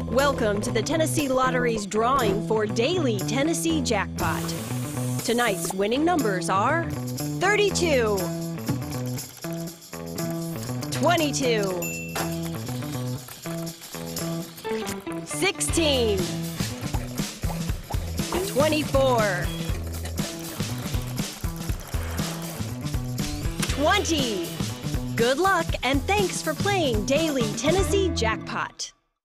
Welcome to the Tennessee Lottery's drawing for Daily Tennessee Jackpot. Tonight's winning numbers are 32, 22, 16, 24, 20. Good luck and thanks for playing Daily Tennessee Jackpot.